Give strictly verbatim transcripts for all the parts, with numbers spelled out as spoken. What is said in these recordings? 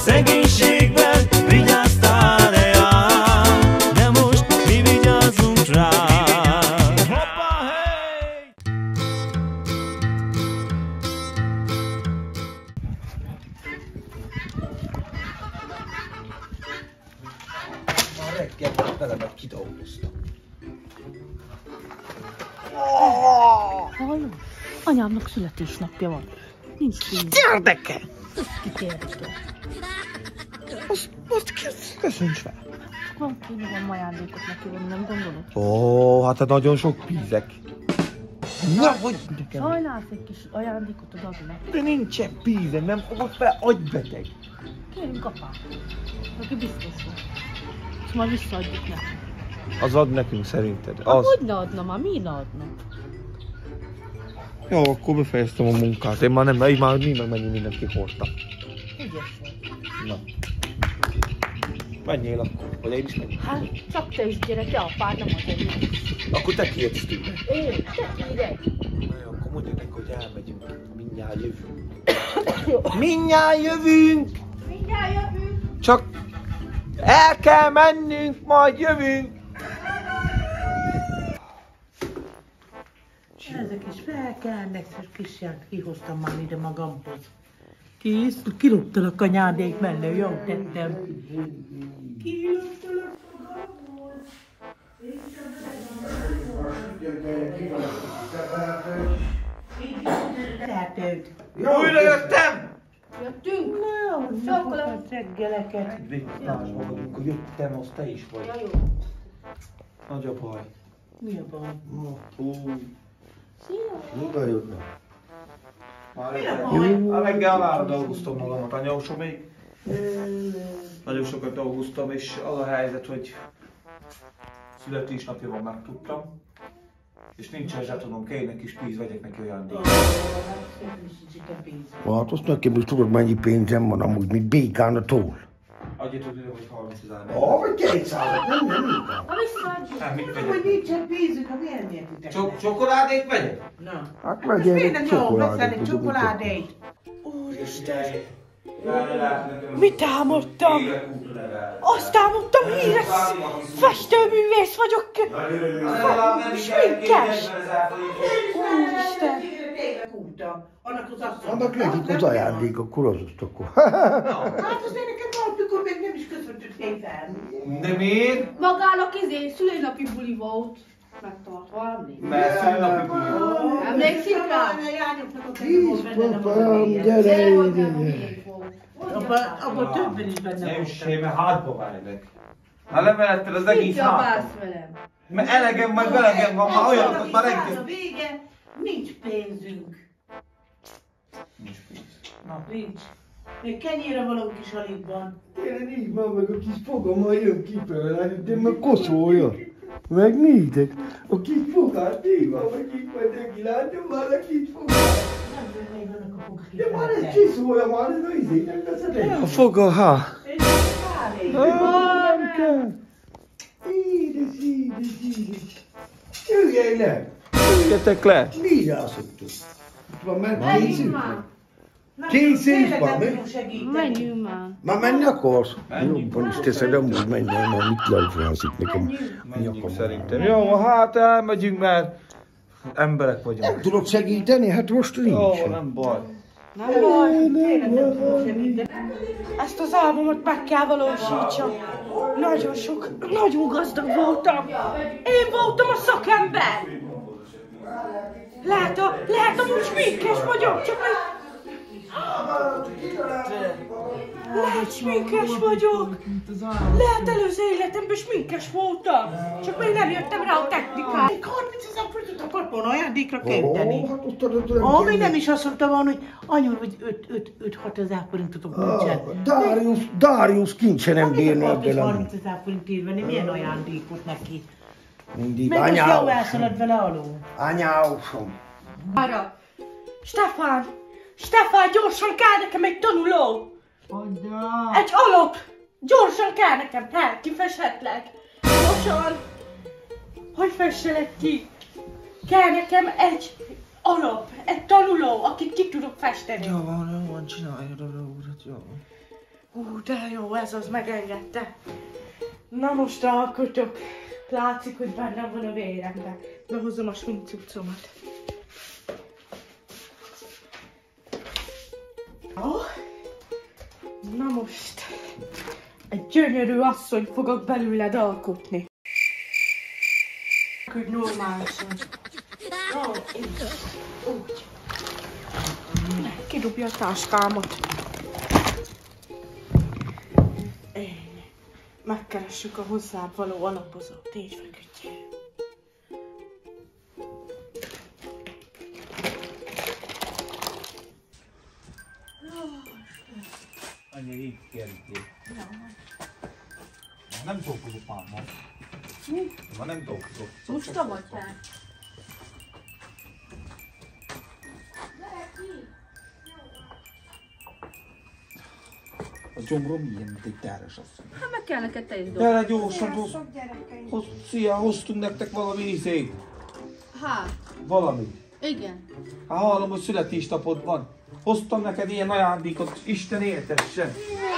szegénységben vigyáztál-e ám, de most mi vigyázzunk rá. Hoppá, hey! Ma reggel velemet kidolgoztam. Hallod? Anyámnak születésnapja van. Nincs pénz. Érdekel! Ezt kit érdekel? Azt, azt köszönts fel. Van kéne van ajándékot neki venni, nem gondolod? Ó, hát nagyon sok pízek. Na, hogy nekem? Sajnálsz egy kis ajándékot az Adinak? De nincsen pízem, nem fogod fel, agybeteg. Kérjünk apát, aki biztos van. És majd visszaadjuk neki. Az ad nekünk szerinted? Az. Az. Hogy ne adna már? Mi ne adna? Jó, akkor befejeztem a munkát. Én már nem, én már mi meg mennyi mindent kihordtam. Ügyes vagy. Na. Menjél akkor, vagy én is menjél. Hát, csak te is gyere, te apád, nem az enyém. Akkor te kiérsz tőle. Én, te kiérj. Na jó, akkor mondja neki, hogy elmegyünk. Mindjárt jövünk. Mindjárt jövünk! Mindjárt jövünk. Csak el kell mennünk, majd jövünk! Ezek is felkelnek, és kisjárt kihoztam már ide magamhoz. Kész, kirúgtalak a nyádék mellé, jó tettem. Kirúgtalak magamhoz. Tehát őt. Újra jöttem! Jöttünk? Na jó, Szokkolom. a reggeleket. Végtásban vagyunk, hogy jöttem, az te is vagy. Ja, jó. Nagy a baj. Mi a baj? Ó, Szia. oda jöttem. Már Mi a reggel, baj? már reggel alára dolgoztam magamat, anyósom még. Nagyon sokat dolgoztam, és az a helyzet, hogy születésnapja van, megtudtam. És nincs hozzá tudom, kéne kis pénz, vegyek neki ajándékot. Hát azt nekem is tudod, mennyi pénzem van amúgy, mint békán a tól. Adj tudod, hogy harmincezer. Ó, vagy kétszázat, nem, nem, nem. Ha visszaadjuk. Hát mit Hogy vegyek? nincsen pénzük, ha miért nyertitek? Csok csokoládét vegyek? Na. Hát Most vegyél miért egy nem jó, veszel csokoládét. egy csokoládét? Mit támadtam? Azt támadtam, híres festőművész vagyok. Sminkes. Úristen. Annak az asszony. Annak nekik az ajándék, akkor az azt akkor. Hát az én nekem valamikor még nem is köszöntötték fel. De miért? Magának izé szülinapi buli volt. Megtartva, emlékszik? Mert szülnapi buli. Emlékszik rá? Kis papám, gyere ide. Abban többen is benne Nem volt. is, én mert hátba vágnak. Ha leveletted az egész Mit jabálsz hátam. velem? Mert elegem, majd belegem van, már olyanokat már A reggel. vége, nincs pénzünk. Nincs pénz. Nincs. Még kenyére való kis alig van. Tényleg így van, meg a kis fogam majd jön kifele, de meg koszolja. Megnézek, a kis fogát így van, meg itt majd neki látom, már a kis fogát. Nem még vannak a fogak. De már ez csiszolja, már ez a izének veszed egy. A foga, ha? Nem kell. Édes, édes, édes. Jöjjél le. Jöjjetek le! Mi rászoktuk? Itt van meg Menjünk készült? már. Készült van, mi? Menjünk már. Már menni akarsz? Menjünk. Jobban is teszed, amúgy menj, mert ma mit lelfrászik nekem. Menjünk szerintem. Jó, hát elmegyünk, mert emberek vagyunk. Nem tudok segíteni, hát most nincs. Jó, nem baj. Nem baj. Nem Ezt az álmomot meg kell valósítsam. Nagyon sok, nagyon gazdag voltam. Én voltam a szakember. Lehet, a, lehet amúgy sminkes vagyok, csak egy... Lehet sminkes vagyok. Lehet előző életemben sminkes voltam. Csak még nem jöttem rá a technikára. harmincezer forintot akartam ajándékra költeni. Ó, hát azt adod rá. Ó, még nem is azt mondta volna, hogy anyu, hogy öt-hat ezer forintot nincsen. Darius, Darius kincse nem bírna Mit ebben. harminc ezer forint írni, milyen ajándékot neki? Mindig Meg most jó anyáusom. elszalad vele alul. Anyáusom. Arra. Stefán! Stefán, gyorsan kell nekem egy tanuló! Egy alap! Gyorsan kell nekem, te, kifeshetlek! Gyorsan! Hogy fesselek ki? Kell nekem egy alap, egy tanuló, akit ki tudok festeni. Jó van, jó van, csináljad a urat, jó van. Ú, de jó, ez az megengedte. Na most alkotok. Látszik, hogy bennem van a véremben. Behozom a sminkcuccomat. Jó. Na most egy gyönyörű asszony fogok belőled alkotni. Úgy normálisan. Jó, így. Úgy. Kidobja a táskámat. Megkeressük a hozzád való alapozót. Így feküdjél. Annyi így kérdél. Nem dolgozok már ma. Ma nem dolgozok. Lusta vagy te? A gyomrom ilyen, mint egy terhes asszony. Hát meg kell neked te is dolgozni. Gyere gyorsan, hoz, hoz, szia, hoztunk nektek valami ízét. Hát, Valamit. igen. Hát hallom, hogy születésnapod van. Hoztam neked ilyen ajándékot, Isten éltessen.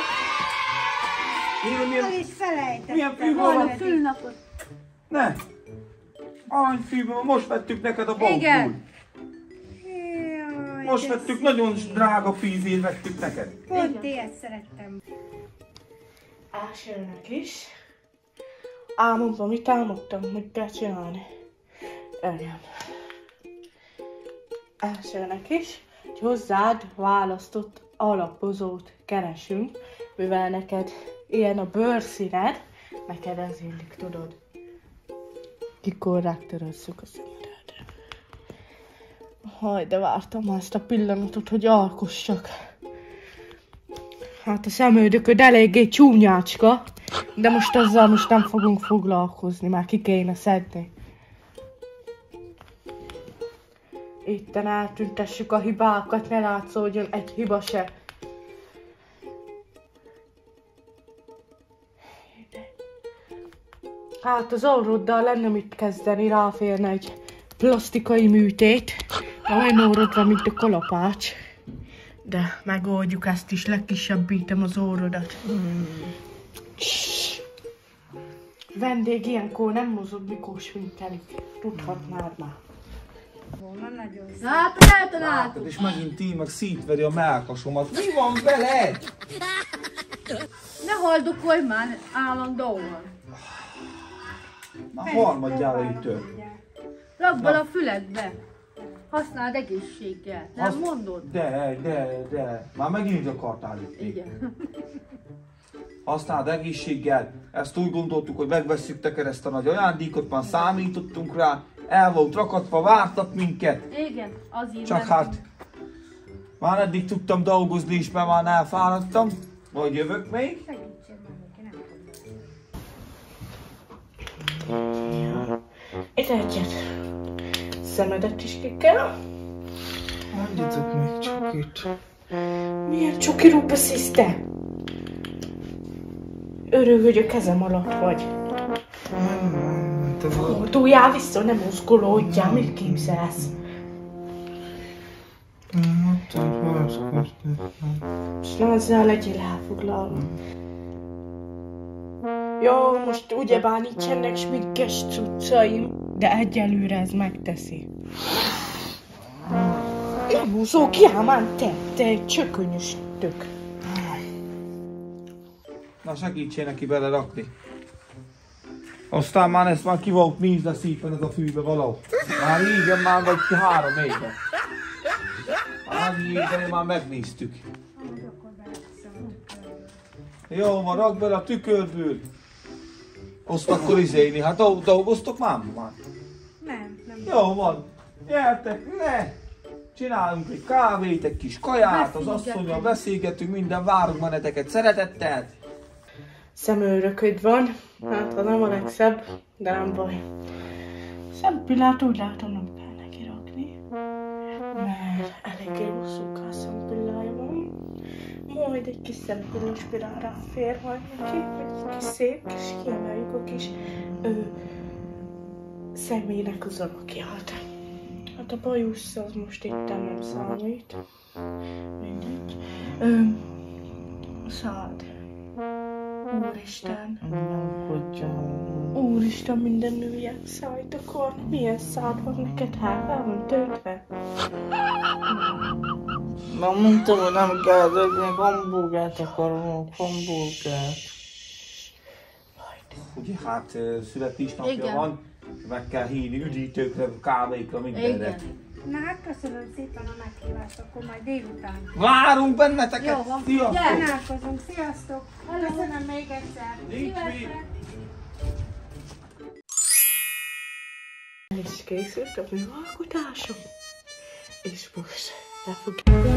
Milyen, milyen, is felejtettem. milyen fű Hol a van? fülnapot? Ne! Aranyfűből, most vettük neked a bankból. Igen. Jaj, Most de vettük, nagyon drága fűzét vettük neked. Pont ilyet szerettem. Elsőnek is. Álmomban mit álmodtam, mit kell csinálni? Igen. Elsőnek is, hogy hozzád választott alapozót keresünk, mivel neked ilyen a bőrszíned, neked ez illik, tudod. Kikorrektorozzuk a szemedet. Haj, de vártam ezt a pillanatot, hogy alkossak. Hát a szemöldököd eléggé csúnyácska, de most azzal most nem fogunk foglalkozni, már ki kéne szedni. Itten eltüntessük a hibákat, ne látszódjon egy hiba se. Hát az orroddal lenne mit kezdeni, ráférne egy plastikai műtét. Olyan orrod van, mint a kalapács. De megoldjuk ezt is, legkisebbítem az orrodat. Mm. Vendég ilyenkor nem mozog, mikor sminkelik. Tudhatnád már. Volna nagyon szép. Na hát, eltaláltuk. Látod, és megint így meg szítveri a mellkasomat. Mi van veled? Ne haldokolj már állandóan. Már harmadjára itt tör. Rakd bele a füledbe. Használd egészséggel. Nem Azt- mondod? De, de, de. Már megint akartál itt. Igen. Használd egészséggel. Ezt úgy gondoltuk, hogy megvesszük neked ezt a nagy ajándékot, már számítottunk rá. El volt rakatva, vártak minket. Igen, azért Csak mentünk. hát, már eddig tudtam dolgozni is, mert már elfáradtam. Majd jövök még. Segítsen meg neki, nem tudom. Itt egyet. Szemedet is ki kell. Adjatok még csokit. Milyen csokiról beszélsz te? Örül, hogy a kezem alatt vagy. Nem, te vagy. Forduljál vissza, nem mozgolódjál, mit képzelsz? Nem, te vagy. És ne azzal legyél elfoglalva. Jó, most ugyebár nincsenek sminkes cuccaim, de egyelőre ez megteszi. Nem húzó ki ám, te, te egy csökönyös tök. Na segítsél neki belerakni. Aztán már ezt már ki volt nézve szépen ez a fűbe valahol. Már régen már vagy három éve. Annyi éve már megnéztük. Jó, van, rakd bele a tükörből. Azt akkor izéni, hát dol- dolgoztok már már. Nem, nem. Jó van, gyertek, ne! Csinálunk egy kávét, egy kis kaját, az asszonnyal beszélgetünk, minden várunk benneteket szeretettel. Szemőrököd van, hát ha nem a legszebb, de nem baj. Szempillát úgy látom, nem kell neki rakni, mert eléggé hosszúkás szempillája van. Majd egy kis szempillás spirál ráfér majd neki, egy kis szép, és kiemeljük a kis ö, személynek az alakját. Hát a bajusz az most itt nem számít. Mindegy. Ö, szád. Úristen. Aggódjam. Úristen, minden nő ilyen szájtokon. Milyen szád van neked? Hát, el van töltve. Na, mondtam, hogy nem kell dögni, hamburgert akarom, hamburgert. Ugye hát ö, születésnapja Igen. van, meg kell hívni üdítőkre, kávékra, mindenre. Igen. Na hát köszönöm szépen a meghívást, akkor majd délután. Várunk benneteket! Jó van. Sziasztok! Találkozunk, sziasztok! Köszönöm még egyszer! Nincs mit. Szívesen! El is készült a műalkotásom. És most le fog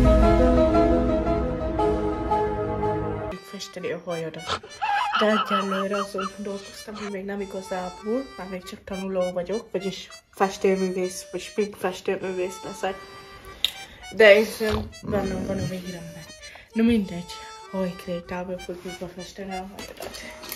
festeni a hajadat. De egyelőre azon dolgoztam, hogy még nem igazából, már még csak tanuló vagyok, vagyis festőművész, vagy spink festőművész leszek. De én szerintem bennem van a véremben. No mindegy, hajkrétával fogjuk befesteni a hajadat.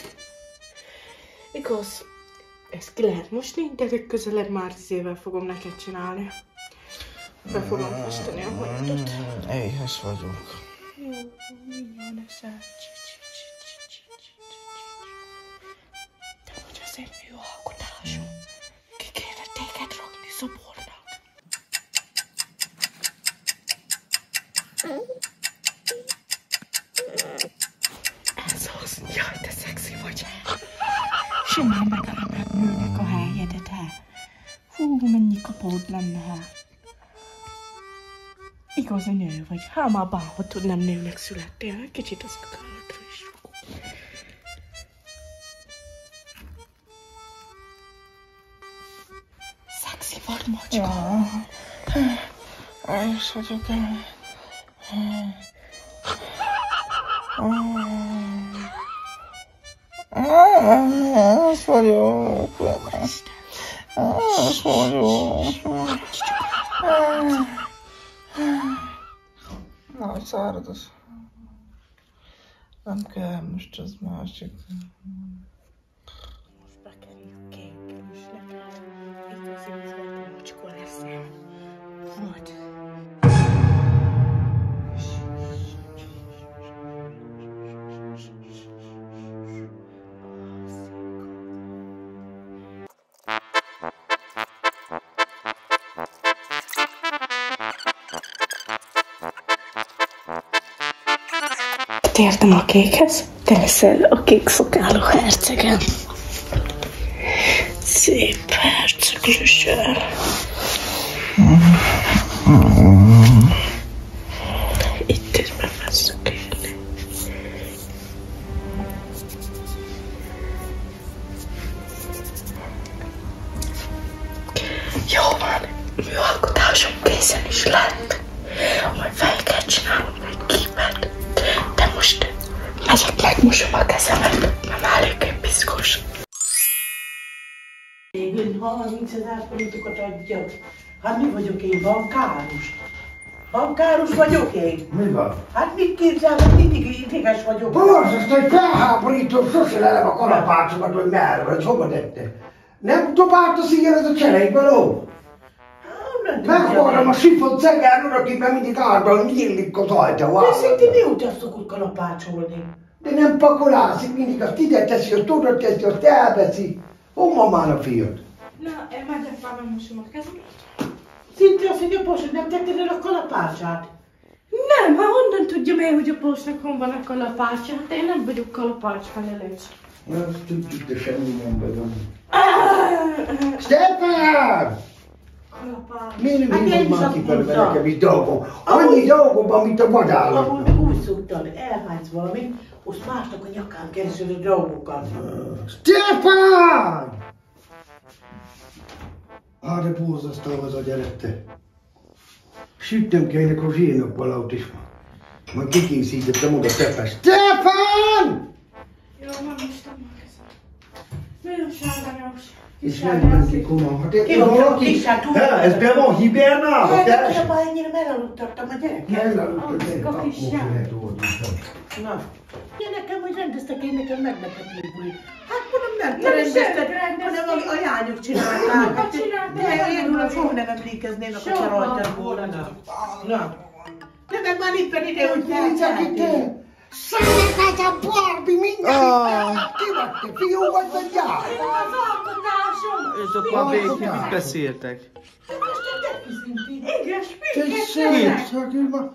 Igaz, ezt ki lehet mosni, de legközelebb már tízével fogom neked csinálni. Be fogom festeni a hajadat. Éhes vagyok. Jó, mindjárt eszel. De hogy az egy műalkotásom. Ki kéne téged rakni szobornak. Ez az. Jaj, te szexi vagy. Simán megállapod nőnek a helyedet, hát. Hú, mennyi kapód lenne, hát. Igazi nő vagy. Hát már bárhol tud nem nőnek születtél. Kicsit az a költre is fogok. Szexi vagy, macska. Éhes vagyok. Éhes vagyok. Éhes vagyok. Na, szárad az. Nem kell, most az másik. Most bekerül a kékülésnek. Igazi üzleti macska leszel. Vagy. Tértem a kékhez, te leszel a kék szokáló hercegem. Szép herceglősel. Itt is bevesszük élni. Jó van, műalkotásom készen is lett. Majd fel kell csinálnom egy képet. De most megyek, megmosom a kezemet, nem eléggé piszkos. Én harmincezer forintokat adjak. Hát mi vagyok én, bankárus? Bankárus vagyok én? Mi van? Hát mit képzel, hogy mindig ideges vagyok? Borzasztó, hogy felháborító, sose lelem a kalapácsomat, hogy merre vagy, hova tette. Nem dobáltasz ilyen ez a cserékbe, ló? Megvarram a sifot cegár uraképpen mindig árdal nyílik az ajta. De szinte mióta szokott kalapácsolni? De nem pakolászik, mindig azt ide teszi, azt oda teszi, azt elveszi. Hol már a fiad? Na, én megyek már, megmosom a kezemet. Szinte azt, hogy a posod nem tetted el a kalapácsát. Nem, hát honnan tudjam én, hogy a postnak hol van a kalapácsa? Hát én nem vagyok kalapács felelős. Azt tudjuk, de semmi nem vagyok. Stefán! Kalapács. Miért Hát nem én hívod is már azt kifelve mondtam. nekem is dolgom? Annyi dolgom van, mint a vadállatnak. Ahol meg úgy szoktad, elhánysz valamit, azt másnak a nyakán keresed a dolgokat. Stefán! Á, de borzasztó az a gyerek, te. Süttem kéne a zsírnak valahogy is. Majd kikészítettem oda Stefán. Stefán! Jó, megmostam a kezem. Nagyon sárgányos. És nem menti komolyan. Hát Ki van valaki? Kissát túl? Ez be van hibernálva, Hát, te? de már ennyire melaludtattam a gyereket. Elaludtad, gyerek, a akkor kis lehet oldani. Na, ja, nekem, hogy rendeztek én nekem meglepető bulit. Hát mondom, nem te Nem rendezted, sem rendezték. hanem a, a lányok csinálták. Hát csinálták, De én nem uram, tudom. soha nem emlékeznének, Soha. hogyha rajtad volna. Na. De meg már itt van ide, hogy Nézd csak itt, te! Szerinted a Barbie mindenki kivettek, fiú vagy vagy gyár? Az alkotásom! És akkor a békén mit beszéltek? Igen, Te sminket szegény,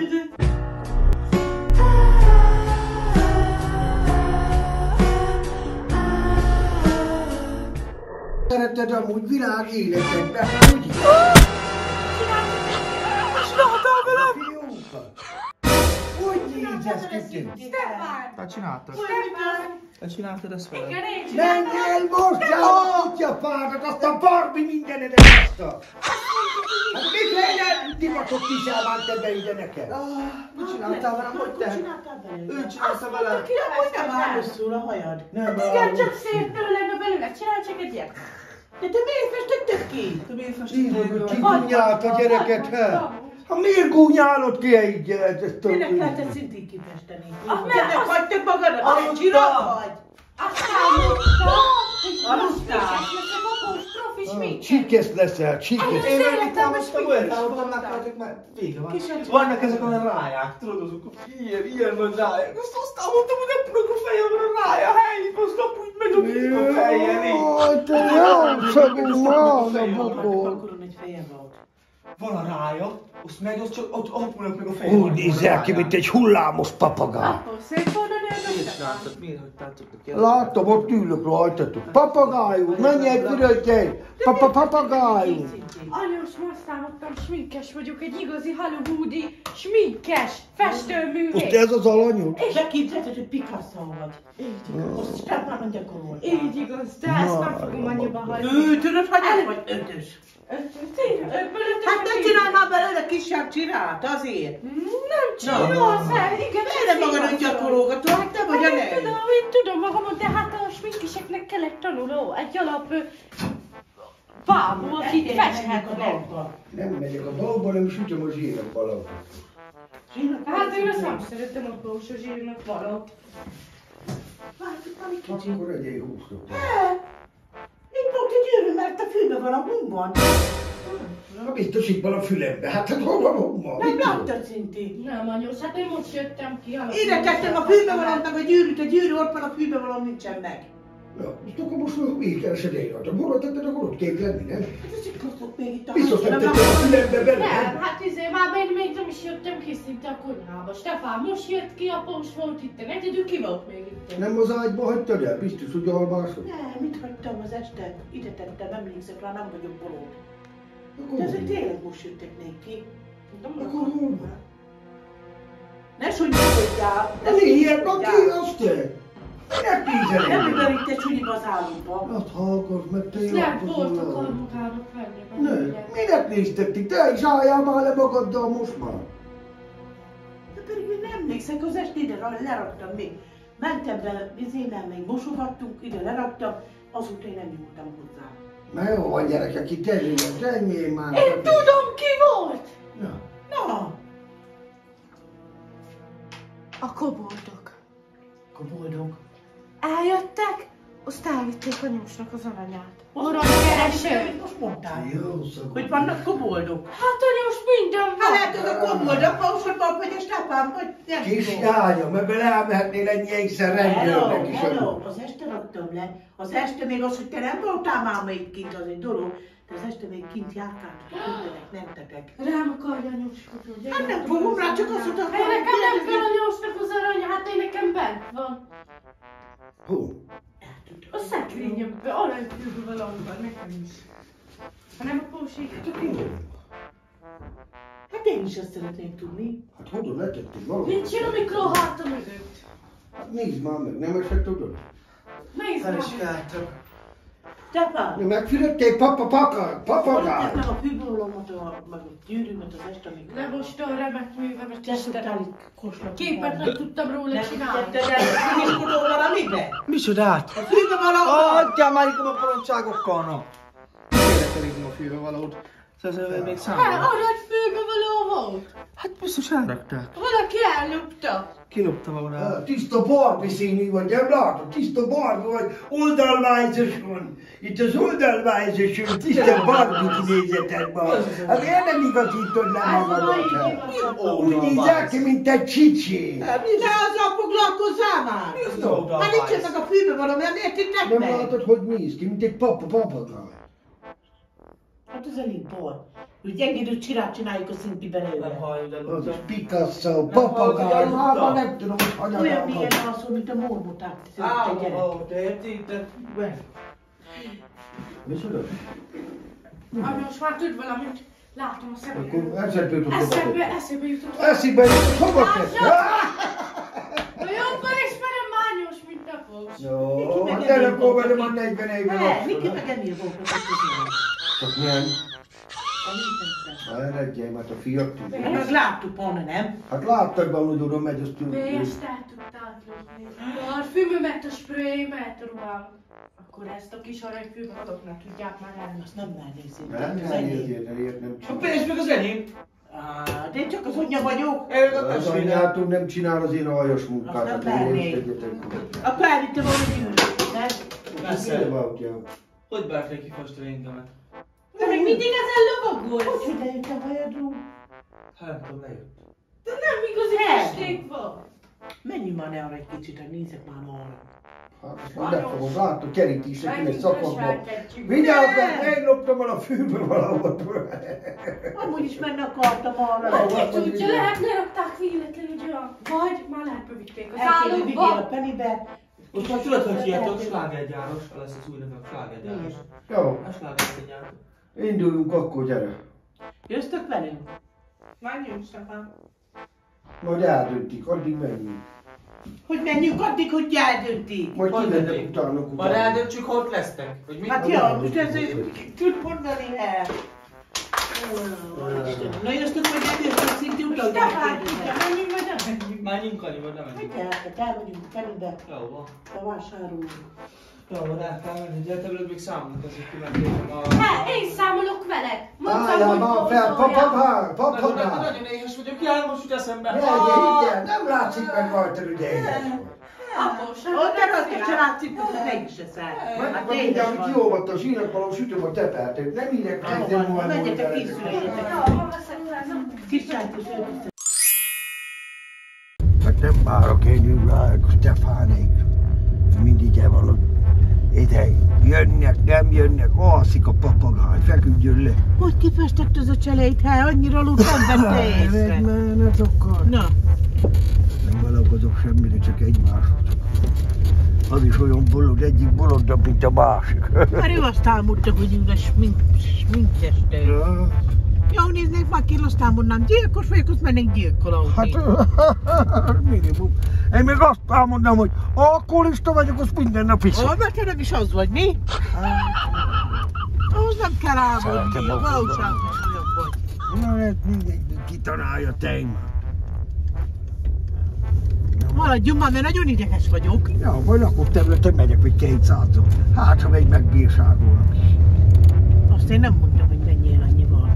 szereted amúgy világ életedben, ugye? Csináltál velem? Fiúkat. Hogy nézeszkedtél? Hát csináltad. Semmiben. Te csináltad ezt velem? Igen, én Menj csináltam. el most el a kutyapádat, azt a Barbie mindenedet hozta! Hát mit legyen divatok kisában te be ide neked? Mit csináltál velem? Hogy te? Ő csinálta velem. Hogy nem áll a hajad? Nem Igen, csak szép belőle, belőle. Csinálj csak egy ilyet. De te miért festetted ki? Te miért Így, festettél hogy velem? kigúnyált a gyereket, he? Ha miért gúnyálod ki így ezt a... Minek lehetett szintén kifesteni? Ah, mert Minek az- hagytad magadat? Aludtál. Egy csirat vagy? Aztán mondta, hogy Aludtál. sminkes leszek, após profi sminkes. Csikesz leszel, csikesz. Én megtámasztam, olyan állottam nektek, mert vége van. Vannak ezek olyan ráják, tudod, azok ilyen, ilyen nagy ráják. Azt aztán mondtam, hogy nem tudok a fejemre rája, hely, azt úgy megy a vízbe a fejjel, így. Jaj, te jó szegény mána bukó. Akkor egy feje volt. Van a rája, azt megy, az csak ott apulnak meg a fejemre. Úgy nézel ki, mint egy hullámos papagáj. Akkor szép volna Miért nőnöm. csináltad? Miért hagytátok neki? Láttam, ott ülök rajtatok. Papagájú, menj egy virötjél. Papa papagájú. Anyós, ma aztán ottam, sminkes vagyok, egy igazi hollywoodi sminkes, festőművész. Most ez az alanyod? És képzelted, hogy Picasso vagy. Azt Stefánon gyakoroltál. Így igaz, de ezt nem fogom annyiba hagyni. Ő, tudod, hogy ez vagy ötös? Hát ne csinálj már belőle kisebb csinált, azért. Nem csinálsz el, igen, Miért magadon gyakorolgató? Hát te vagy a nem. nem. Tudom, én tudom magamon, de hát a sminkeseknek kell egy tanuló, egy alap ö, bábú, akit festhetnek. Nem megyek a balba, nem sütöm a zsíret valahogy. Hát én azt nem szeretem a bósó zsírnak valót. Akkor egyél húszok. Itt volt egy gyűrű, mert a fűbe van a humban. Ha biztos itt van a fülembe. Hát hát hol van a humma? Nem Mit tudod? láttad szintén. Nem, anyós, hát én most jöttem ki. alapul- Ide tettem a fűbe valónak a gyűrűt, a gyűrű ott van, a fűbe való nincsen meg. Na, most akkor most már miért keresed én rajta? Hol tetted, akkor ott kék lenni, nem? Hát ez itt most még itt a Biztos nem házban, tetted a fülembe bele, Nem, nem? hát izé, már én még nem is jöttem ki szinte a konyhába. Stefán most jött ki, a pós volt itt, egyedül ki volt még itt. Nem az ágyba hagytad el? Biztos, hogy alvászol? Nem, mit hagytam az este? Ide tettem, emlékszek rá, nem vagyok bolond. De Akkor ezek tényleg most jöttek még ki. Akkor hol van? Ne súlyosodjál! De miért? Na ki az te? Minek nézel Nem engem? üben itt egy súlyiba az álomba. Hát hallgass meg, te Ezt jó nem az volt a olyan. kalmutának venni. Ne, minek néztetek? Te is álljál már le magaddal most már. De pedig én nem emlékszek, az este ide leraktam még. Mentem be, vizénel még mosogattunk, ide leraktam, azóta én nem nyúltam hozzá. Na jó van gyerekek, itt eljöjjön, ennyi már. Én tudom ki volt! Na, Na, A koboldok. akkor boldog. Eljöttek, azt elvitték anyósnak az aranyát. Aranykereső. Most mondtál, jó szagú. hogy vannak koboldok. Hát anyós minden van. Hát lehet, hogy a koboldok, Pausodban vagy a Stefán, vagy nem Kis tudom. lányom, ebben elmehetnél ennyi egyszer rendőrnek is. Hello, hello, az este raktam le. Az este még az, hogy te nem voltál már még kint, az egy dolog. De az este még kint járkáltatok, küldtenek, mentetek. Rám akarja anyós, hogy Hát nem fogom rá, csak azt mondtam, Hey, nekem nem kell anyósnak az aranya, hát én nekem bent van. Hú, A szekrényemben, aranykőből valahol nekem is. Ha nem a pósítok így. Hát én is ezt szeretném tudni. hát hogyan letették valami? Nincs ilyen a mikro a háta mögött. Hát nézd már meg, nem esett tudod? Nézd El már is meg. keltem. Stefán, Ja, megfizették papa, paka, papagál. tettem a fűbőlomat, a, meg a gyűrűmet az este még. Le most a remek művemet Teszoktál Istenem. itt koslapot. Képet nem tudtam róla Nem csinálni. tetted el, hogy is tudod valamibe? Micsodát? A fűbe valahol. Adjál már inkább a parancságokkal, no! Kérlek elég a fűbe valót. Szóval még Hát, számolom. arra egy fülbevaló volt. Hát biztos elrakták. Valaki ellopta. Kilopta volna. Tiszta Barbie színű vagy, nem látod? Tiszta Barbie vagy, oldalvájzos van. Itt az oldalvájzoson tiszta Barbie kinézeted van. Hát miért nem igazítod le magadat? Úgy nézel ki, mint egy csicsi. De azzal foglalkozzál már! Hát nincs meg a fülbevaló, mert miért itt Nem meg? látod, hogy néz ki, mint egy papa papagáj. Hát az elég bor. Úgy gyengédőt csirát csináljuk a szinti Nem belőle. halljuk, de Az a Picasso, papagáj, máma nem tudom, hogy hogyan Olyan akar. milyen alszó, mint a mormotát. Á, Te gyerek. ó, te érti, te... Micsoda? Ami most már tud valamit. Látom a szemben. Akkor eszedbe jutott a Eszembe, papagáj. eszembe jutott. Eszébe jutott, hova tesz? Na jobban ismerem Mányos, mint a fos. Jó, hát de akkor velem a negyven évvel Ne, Miki akkor. meg Emil volt. Csak nem. Hát eredjél, mert a fiat tudja. Hát meg láttuk volna, nem? Hát láttad be, hogy oda megy, azt tudja. Mi ezt el tudtál lopni? A fümemet, a sprémet, a ruhám. Akkor ezt a kis aranyfülbevalóknak tudják már elni. Azt nem már nézzél. Nem, Az nem enyém. érjél, ne ért, nem A csinál. pénz meg az enyém. Á, de én csak az anyja vagyok. Én a Az testvérem. anyátom nem csinál az én aljas munkát, Azt hát nem én vernék. is tegyetek. Akkor elvitte volna gyűlölt, nem? Persze. Persze. Hogy bárták ki fostra engemet? De még mindig ezen lovagolsz? Hogy hogy lejött a hajadról? Hát nem tudom, lejött. De nem igazi Nem. festék van. Menjünk már ne arra egy kicsit, hogy nézzek már arra. Hát azt majd lefogom, látod, kerítésre kéne Menjünk szakadva. közvetítjük. Vigyázz, mert én loptam el a fűből valahol. Amúgy is menni akartam arra. Hogy tudja, lehet lerakták véletlenül ugye a... Vagy már lehet bevitték az El kéne vigyél a állóba. Pennybe. Most már tudod, hogy hihetok, slágergyáros, lesz az új neve, slágergyáros. Jó, A slágergyáros. induljunk akkor, gyere. Jöttök velünk? Menjünk, Stefán. Majd eldöntik, addig menjünk. Hogy menjünk addig, hogy eldöntik? Majd Hogy kimennek menjünk? utánok Majd utána. eldöntsük, hogy ott lesztek. Hogy mit? Hát Hát ja, nem, most nem ez tudom. tud mondani el. Na jöttök, hogy eljöttök a szinti utat? Stefán, tudja, menjünk vagy nem menjünk? Menjünk, Kali, vagy nem Hogy menjünk? gyertek, elmegyünk a Pennybe, Jó van. bevásárolunk. Jó van, el kell menni, gyere, te veled még számolunk, azért kimentél a... Hát, én számolok veled. Mondtam, Álljál hogy már fel, pótolják. papagá, Nagyon, papagá. nagyon éhes vagyok, jár most jut eszembe. Ne, gyere, nem látszik meg rajta, hogy éhes vagy. Após, Ott te rajta se látszik, hogy te is eszel. Hát Meg éhes mindjárt, hogy van. kiolvatta a zsírapalom, sütöm a tepelt. Nem írek Jó kezdem van, majd menjetek, mondani. készüljetek. Jó, van, veszek rá. Kis sajtos őt. Hát nem várok én rájuk, Stefánék. Mindig el van. Ide jönnek, nem jönnek, alszik a papagáj, feküdjön le. Hogy kifestett az a cselét, hát annyira aludt nem vette észre. Menj, akkor. Na, Nem valakozok semmire, csak egy másodszor. Az is olyan bolond, egyik bolondabb, mint a másik. már ő azt álmodta, hogy ül a smink, sminkeste. Jó, néznék, már ki azt álmodnám, gyilkos vagyok, azt mennék gyilkolódni. Hát, minimum. Én még azt elmondom, hogy alkoholista vagyok, azt minden nap iszom. Ó, mert te nem is az vagy, mi? Ahhoz nem kell álmodni, Szeretem valóságos magam. olyan vagy. Na, hát mindegy, kitalálja témát. Maradjunk már, mert nagyon ideges vagyok. Ja, majd lakóterületen megyek, vagy kétszázon. Hát, ha még megbírságolnak is. Azt én nem mondtam, hogy menjél annyival.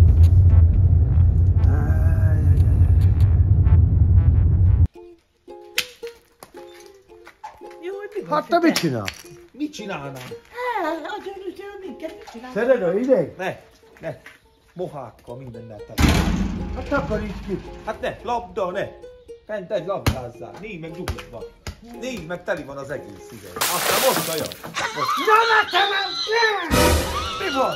Jó, hogy mi van, Hát te mit csinál? Mit csinálnám? Hát, adjon ügyel minket, mit csinál? Szereted a ideg? Ne, ne. Mohákkal mindennel tele. Hát takaríts ki. Hát ne, labda, ne. Fent egy labdázzál, négy meg dugod van. Négy meg teli van az egész idő. Aztán most olyan. Most. Na, nekem nem! Mi van?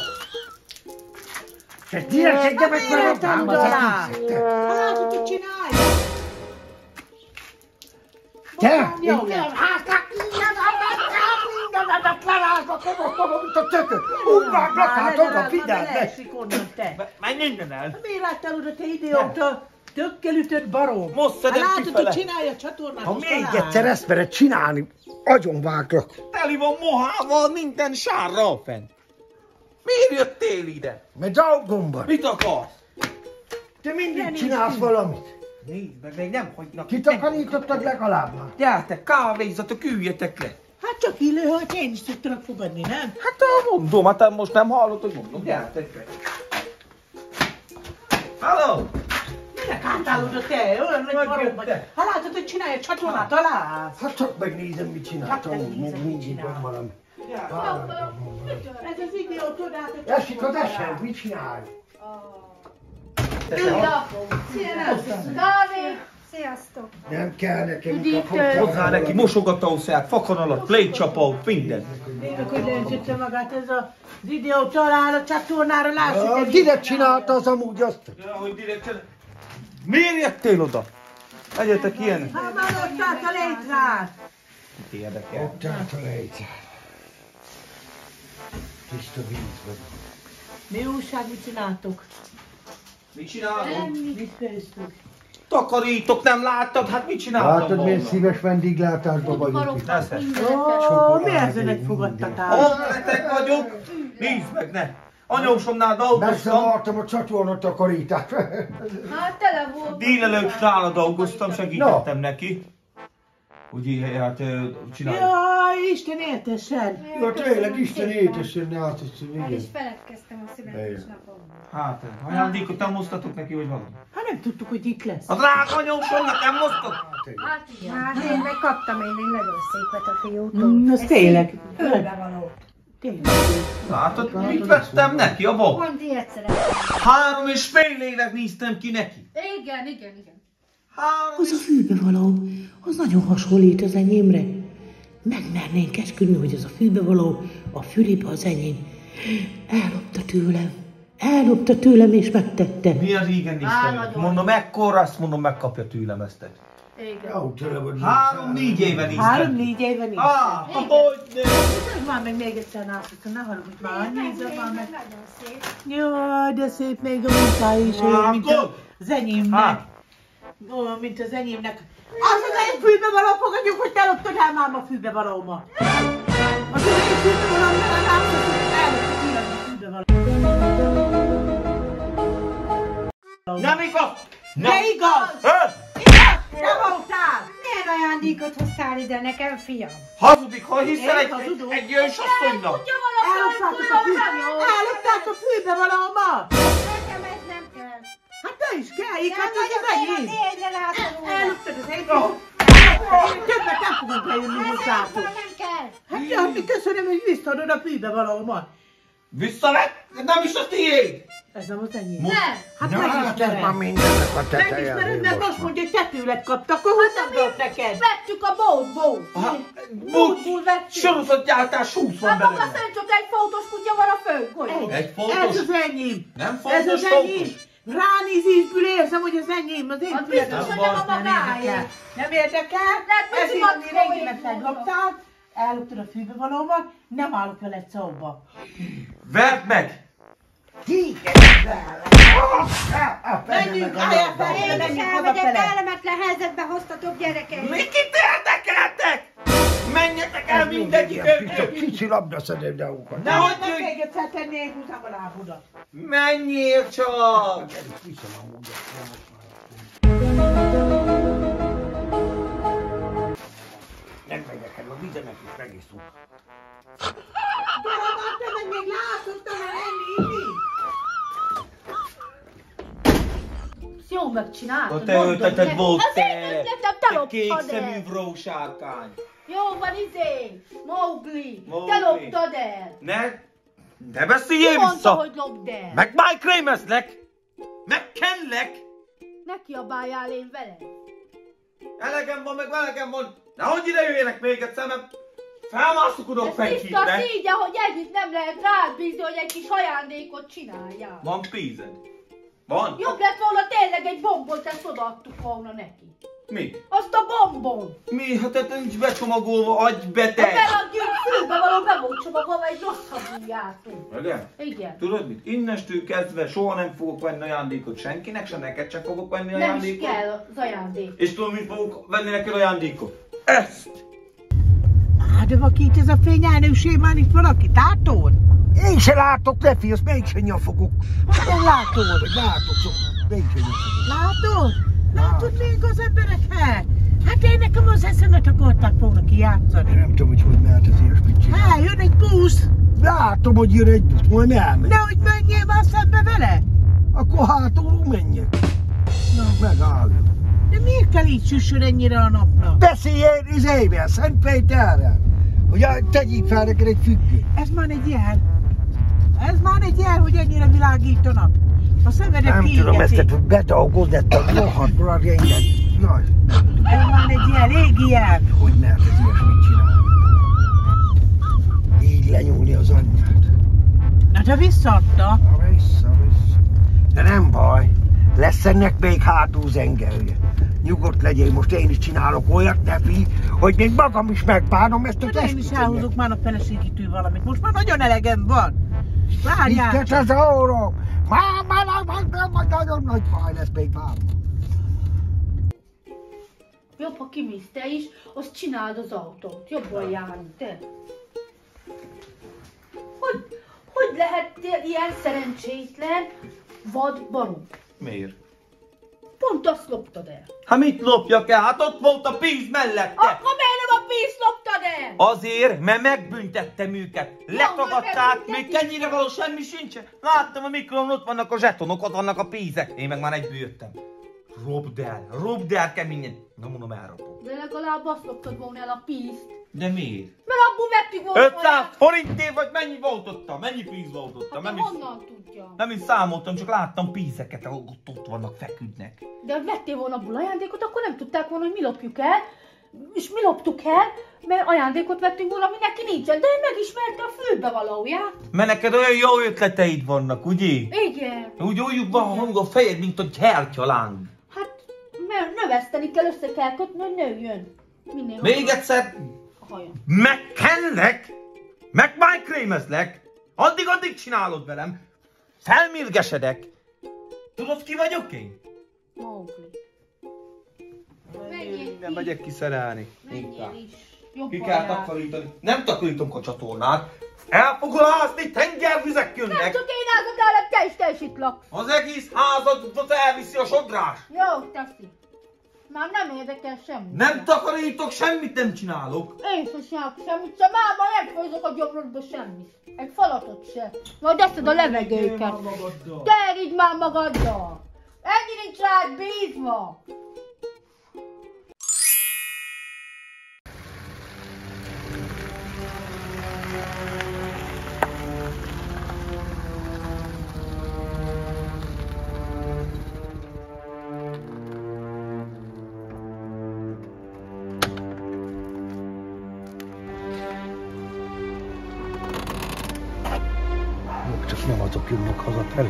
Te gyerekek, meg már a támad, Hát látod, hogy csinálja? Te! Jó Igen, lesz. hát mindenedet lerázok, oda, mint a tökök. Úgy váglak hát oda, figyeld meg! Leesik onnan te. Menj innen el. Miért láttál oda, te idióta? Tökkel ütött barom. Most szedem Hát látod, kifele. hogy csinálja a csatornát. Ha most még talál. egyszer ezt mered csinálni, agyonváglak. Teli van mohával, minden sárral fent. Miért jöttél ide? Mert dolgomban. Mit akarsz? Te mindig csinálsz valamit. Nézd meg, még nem hagynak. Kitakarítottad legalább már. Gyertek, kávézatok, üljetek le. Hát csak illő, hogy én is tudtalak fogadni, nem? Hát mondom, hát most nem hallod, hogy mondom. Gyertek le. Halló! Minek átállod a te? Olyan nagy barom vagy. Hát látod, hogy csinálja csatornát, találsz? Hát csak megnézem, mit csináltam. Csak megnézem, mit Mindig csinál. van valami. Ez az idő, tudod, hogy... Esik az esem, mit csinálj? Dávid! Sziasztok! Nem kell nekem. Üdítő. Hozzá neki mosogatószert, fakanalat, légycsapó, minden. Nézzük, hogy leütötte magát ez az idő, talál a csatornára, lássuk. Ja, direkt csinálta az amúgy azt. Ja, hogy direkt csinál. Miért jöttél oda? Legyetek ilyen. Hát már ott állt a létrát. Mit érdekel? Ott állt a lejtszár. Tiszta vízben. Mi újság, mit csináltok? Mit csinálunk? Mit főztük? Takarítok, nem láttad? Hát mit csináltam Látod, milyen volna? szíves vendéglátásban vagyunk itt. Persze. Ó, mi ezen egy fogadtatás? Omletek vagyok? Nézd meg, ne! Anyósomnál dolgoztam. Megzavartam a csatorna takarítást. Hát tele volt. Délelőtt nála dolgoztam, segítettem neki. Ugye, hát ö, csináljuk. Jaj, Isten éltessen! Ja, tényleg, Isten éltessen, ne átadszom, El is igen. feledkeztem a születésnapomról. Hát, ajándékot nem hoztatok neki, vagy valami? Hát nem tudtuk, hogy itt lesz. A drága anyósomnak nem hoztok? Hát igen. Hát én meg kaptam én egy nagyon szépet a fiútól. Mm, az Ez tényleg. szép Fölbevaló. Tényleg. Látod, mit vettem neki, a bok? Pont ilyet szeretem. Három és fél évet néztem ki neki. Igen, igen, igen. Három Az a fűbevaló, az nagyon hasonlít az enyémre. Megmernénk esküdni, hogy az a fűbevaló a fülébe az enyém. Ellopta tőlem. Ellopta tőlem és megtette. Milyen régen Á, néztem. nagyon. Mondom, ekkora, azt mondom, megkapja tőlem ezt. Igen. Jó, tőle vagy. Három-négy éve néztem. Három-négy éve nincs. Ah, hogy ne? Már meg még egyszer nászítom, ne haragudj már, nézzem már meg. Nagyon szép. Jaj, de szép még a munkája is, olyan, mint az enyémnek. Hát. Olyan, mint az enyémnek. Az az egy fűbevaló, fogadjuk, hogy te loptad el már a fűbevalómat. Az az egy fűbevaló, mert látszott, hogy elloptad tőlem a fűbevalómat. Nem igaz! De igaz! Hör! Igaz! Te voltál! Milyen ajándékot hoztál ide nekem, fiam? Hazudik, ha hiszel Én egy, hazudok? egy ősasszonynak? Tudja valaki, Elloptátok a fűbevalómat! Ellopták a fűbevalómat! Nekem ez nem kell. Hát te is kell, így hát Nem ez az vagyok én a enyém! tényre látom. Elloptad az enyém! Többet nem fogunk bejönni hozzátok! Nem kell. Hát ja, köszönöm, hogy visszaadod a fűbevalómat! Visszavett? Nem is a tiéd! Ez nem az enyém. Nem. Hát Na, hát ez már megismered! mindennek a Megismered, tetején. mert most mondja, hogy te tőled kaptak, akkor honnan volt neked? Vettük a boltból. Boltból vettük. Sorozatgyártás húsz van Hát maga belőle. szerint csak egy fotós kutya van a földgolyón. Egy Ez fontos? az enyém! Nem Ez fontos, az enyém! fontos. Ránézésből érzem, hogy az enyém, az én Az biztos, hogy nem a Nem érdekel. magáé. Nem érdekel? Lehet, hogy Ezért, szimat ami rengemet folyik megloptál, elloptad a fűbevalómat, nem állok veled szóba. Vedd meg! Menjünk, álljál fel, Én is menjünk elmegyek, hazafele. kellemetlen helyzetbe hoztatok gyerekek. Mikit érdekeltek? Menjetek el mindenki! Kicsi labdaszedő dolgokat. Nehogy Nem jöjj! még egyszer tennék, húzám a lábudat. Menjél csak! Nem megyek el, a vizemet is megiszunk. Gyere, már te meg még látod, te már enni, inni. Jó megcsináltad. A te ötleted volt Az én te! ötletem, te Te loptad kék el. szemű vrósárkány! Jó van, izé, Mowgli. Mowgli. Te loptad el. Ne! Ne Ki beszéljél mondta, vissza! hogy lopd el? Meg májkrémezlek! Megkenlek! Ne kiabáljál én vele. Elegem van, meg velegem van! Nehogy ide jöjjenek még egyszer, mert felmászok oda a Ez biztos fenykítre! így, hogy ennyit nem lehet rád bízni, hogy egy kis ajándékot csináljál. Van pénzed? Van? Jobb lett volna tényleg egy bombont, ezt odaadtuk volna neki. Mi? Azt a bombon! Mi? Hát ez nincs becsomagolva, adj be Ha te! beladjuk, fülbe való be volt csomagolva, egy rosszabbul jártunk. Igen? Igen. Tudod mit? Innestől kezdve soha nem fogok venni ajándékot senkinek, se neked sem fogok venni Nem is ajándékot. kell az ajándék. És tudod mit fogok venni neked ajándékot? Ezt! Á, de vakít ez a fényelnőség, már itt valaki, látod? Én se látok, ne félsz, mégse nyafogok. Hát nem látod. Látok, csak mégse nyafogok. Látod? Látod még az embereket? Hát én nekem az eszemet akarták volna kijátszani. Nem tudom, hogy hogy mehet az ilyesmit csinálni. Há, jön egy busz! Látom, hogy jön egy busz, majd elmegy. Nehogy menjél már szembe vele! Akkor hátul menjek. Na, megálljon. De miért kell így süssön ennyire a napnak? Beszéljen izével, Szent Péterrel, hogy tegyék fel neked egy függönyt. Ez már egy jel. Ez már egy jel, hogy ennyire világít a nap. A szemedek Nem tudom ezt bedolgozni, ezt a rohadtból a renget. Jaj. Ez már egy jel, égi jel. Hogy mert ez ilyesmit csinál? Így lenyúlni az anyját. Na de visszaadta. Na vissza, vissza. De nem baj. Lesz ennek még hátul zengelje. Nyugodt legyél, most én is csinálok olyat, Nefi, hogy még magam is megbánom ezt a de én is elhúzok már a feleségitől valamit. Most már nagyon elegem van. Várjál. Itt az órom. Már, már, már, már, már nagyon nagy baj lesz még már. Jobb, ha kimész te is, azt csináld az autót. Jobban járni, te. Hogy, hogy lehettél ilyen szerencsétlen vad barom? Miért? Pont azt loptad el. Hát mit lopjak el? Hát ott volt a pénz mellette. Akkor miért nem a pénzt loptad el? Azért, mert megbüntettem őket. Letagadták, még ennyire való semmi sincsen. Láttam a mikron, ott vannak a zsetonok, ott vannak a pénzek. Én meg már egyből jöttem. Robd el, robd el keményen. Na mondom, elrapom. De legalább azt loptad volna el a pénzt. De miért? Mert abból vettük volna. ötszáz forintért vagy mennyi volt ottam? Mennyi pénz volt ottam? Hát Nem is, honnan tudja? nem is számoltam, csak láttam pénzeket, ahol ott, ott vannak, feküdnek. De ha vettél volna abból ajándékot, akkor nem tudták volna, hogy mi lopjuk el. És mi loptuk el, mert ajándékot vettünk volna, ami neki nincsen. De ő megismerte a fülbevalóját. Mert neked olyan jó ötleteid vannak, ugye? Igen. Úgy újjuk van a fejed, mint a gyertyaláng. Hát, mert növeszteni kell, össze kell kötni, hogy nőjön. Minél Még hamarabb. egyszer, A hajam. megkenlek, megmájkrémezlek, addig-addig csinálod velem, felmérgesedek. Tudod, ki vagyok én? Mowgli. Menjél Nem ki. megyek kiszerelni. Menjél is. Jobban Ki kell jár. takarítani. Nem takarítom a csatornát. El fogod ázni, tengervizek Nem jönnek. csak én ázok el, te is, te is itt laksz. Az egész házadot elviszi a sodrás. Jó, teszi. Már nem érdekel semmi. Nem takarítok, semmit nem csinálok. Én sem csinálok semmit, sem álma megfőzök a gyomrodba semmit. Egy falatot se. Majd eszed a levegőket. Te így már magaddal. Ennyi nincs rád bízva. Csak nem azok jönnek hazafelé.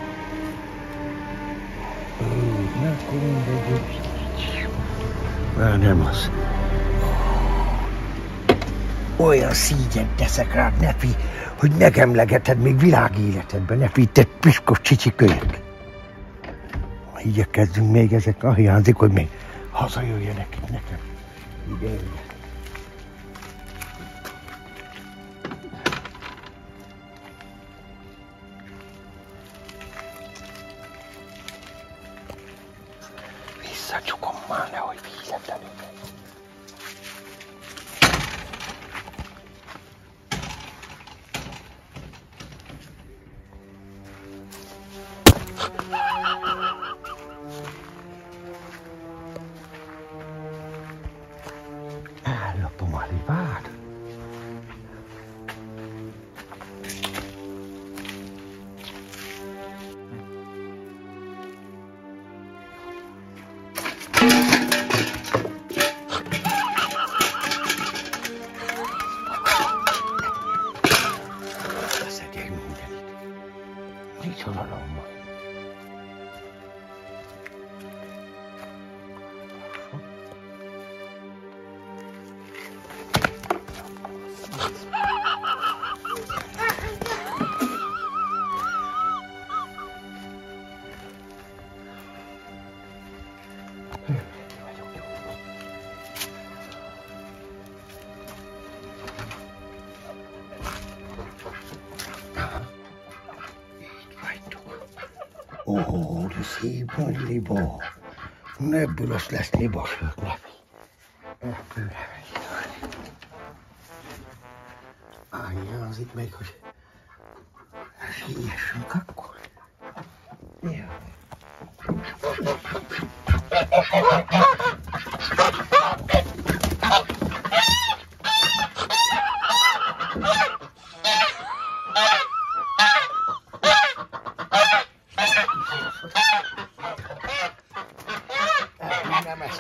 Nem mindegy. Már nem az. Olyan szígyet teszek rád, Nefi, hogy megemlegeted még világéletedben, Nefi, te piskos csicsi kölyök. Ha igyekezzünk még, ezek hiányzik, hogy még hazajöjjenek itt nekem. Igen. Visszacsukom már, nehogy vízetlenül. Ellopom a livát. Szedjél mindenit. Nincs halalom majd. Ó, de szép nagy liba. Ebből azt lesz libasok, Nefi. Ebből hiányzik még, hogy siessünk akkor. Jaj. Nem ezt.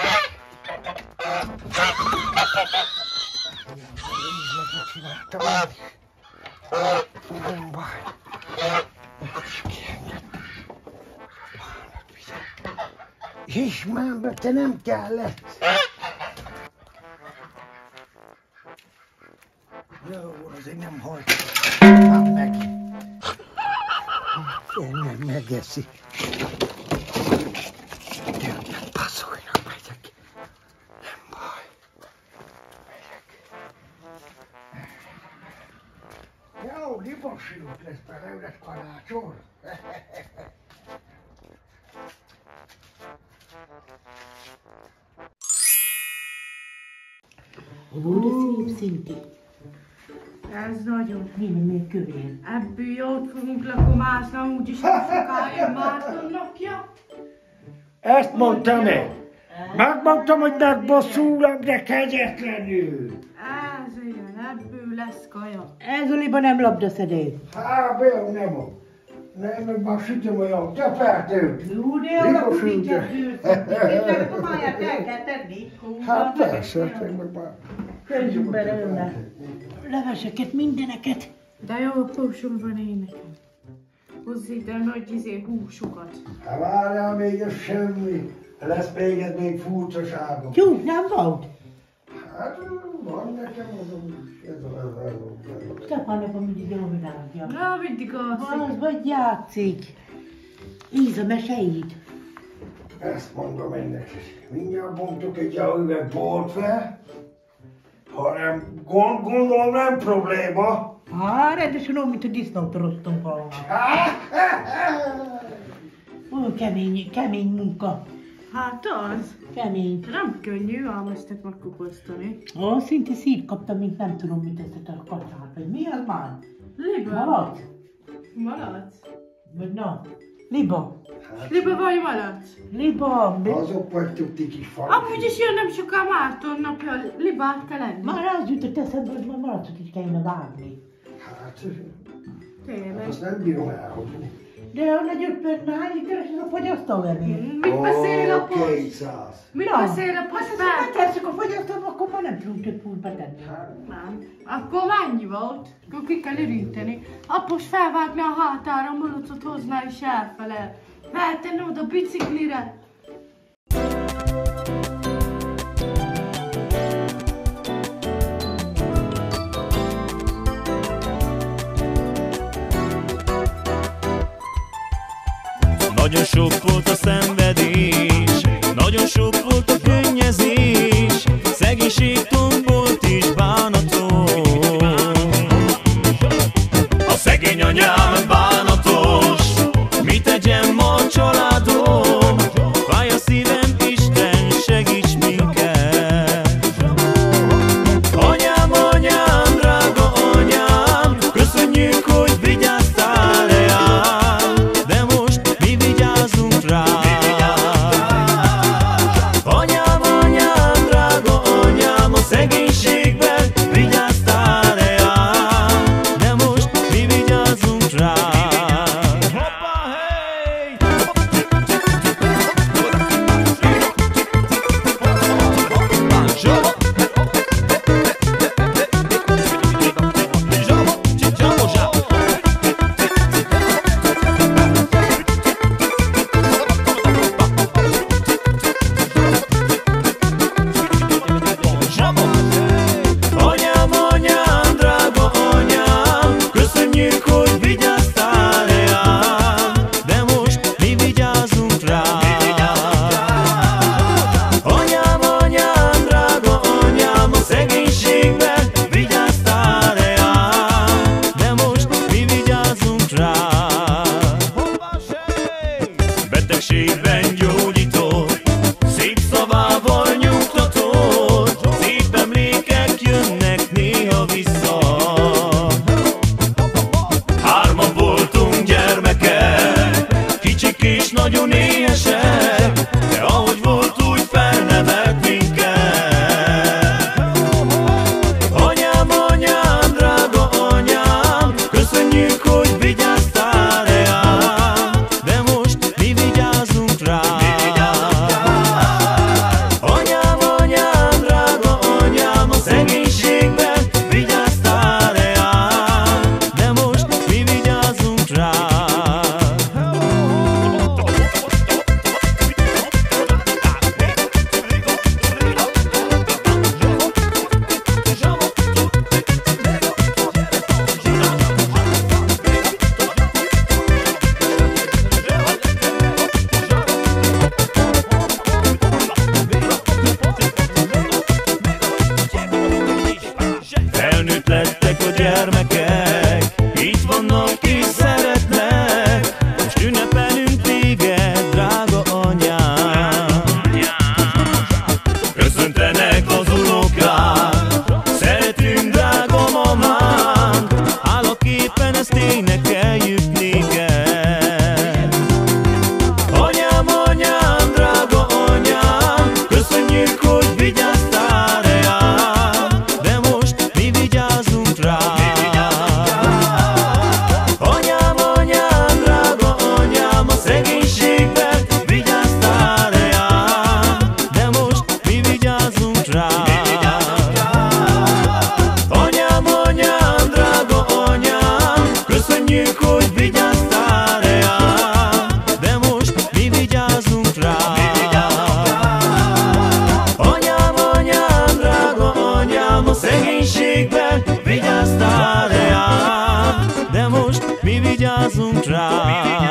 Nem baj. Ismárbe, te nem kellett. Jó, azért nem halt. Hát meg. Engem megeszi. Gyertek, passzoljanak, megyek. Nem baj. Megyek. Jó, libasírót lesz belőle karácsony. Volt a szép szinti. Ez nagyon. Minden még kövér. Ebből jót fogunk lakomászni, úgyis nem sokáig Márton napja. Ezt mondtam én. Megmondtam, hogy megbosszulom, de kegyetlenül. Ez igen, ebből lesz kaja. Ez oliba nem labdaszedő. Hát, Bél, nem van. Nem, meg már sütöm olyan tepertőt. Jó, de alapul mindjárt bőrszedni. Tényleg a máját el kell tenni. Hát persze, meg már. Köljünk bele önne. Leveseket, mindeneket. De jó pósom van én nekem. Hozz ide nagy izé húsokat. Hát várjál még, ez semmi. Lesz még ez még furcsaságom. Jó, nem volt. Hát van nekem az a ez a ez a Stefának van mindig jó világja. Na, mindig Az alszik. vagy játszik. Íza, meseid. Ezt mondom én neked. Mindjárt bontok egy jó üveg bort fel. Ha nem, gond, gondolom nem probléma. Há, rendesen olyan, mint a disznót rostunk volna. Ó, kemény, kemény munka. Hát az. Kemény. Nem könnyű ám ezt megkuposztani. Ó, szinte szírt kaptam, mint nem tudom, mit teszek a kacsát. Vagy mi az már? Liba. Malac? Malac. Vagy na? Liba. Liba vagy malac? Liba. Azok vagytok ti kis falu. Amúgy is jön nem soká Márton napja, libát kell enni. Már az jutott eszembe, hogy már malacot is kellene vágni. Hát, Tényleg. azt nem bírom elhozni. De a nagyobb például hány literes ez a fogyasztólevél? Mit beszél a post? kétszáz. Mit Na, beszél a post? Hát ha betesszük a fogyasztóba, akkor már nem tudunk több pultba tenni. Nem. Akkor mennyi volt? Akkor ki kell üríteni. Apos felvágni a hátára, a malacot hozná és elfele. Feltenni oda biciklire. Nagyon sok volt a szenvedés, nagyon sok volt a könnyezés, szegénység tombolt és bánatos. A szegény anyám bánatos, mit tegyen ma a családom? rá. Anyám, anyám, drága anyám, köszönjük, hogy vigyáztál rám, de most mi vigyázunk rá. Anyám, anyám, drága anyám, a szegénységben vigyáztál rám, de most mi vigyázunk rá.